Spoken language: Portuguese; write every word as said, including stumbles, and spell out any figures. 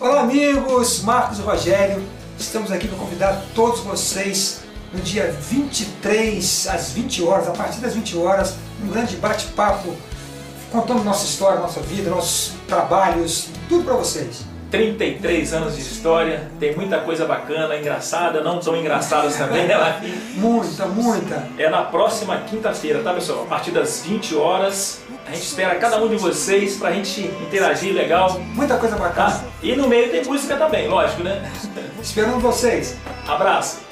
Olá amigos, Marcos e Rogério, estamos aqui para convidar todos vocês no dia vinte e três às vinte horas, a partir das vinte horas, um grande bate-papo contando nossa história, nossa vida, nossos trabalhos, tudo para vocês. trinta e três anos de história, tem muita coisa bacana, engraçada, não tão engraçadas também, né, Marquinhos? Muita, muita. É na próxima quinta-feira, tá, pessoal? A partir das vinte horas, a gente espera cada um de vocês pra gente interagir legal. Muita coisa bacana. Tá? E no meio tem música também, lógico, né? Esperando vocês. Abraço!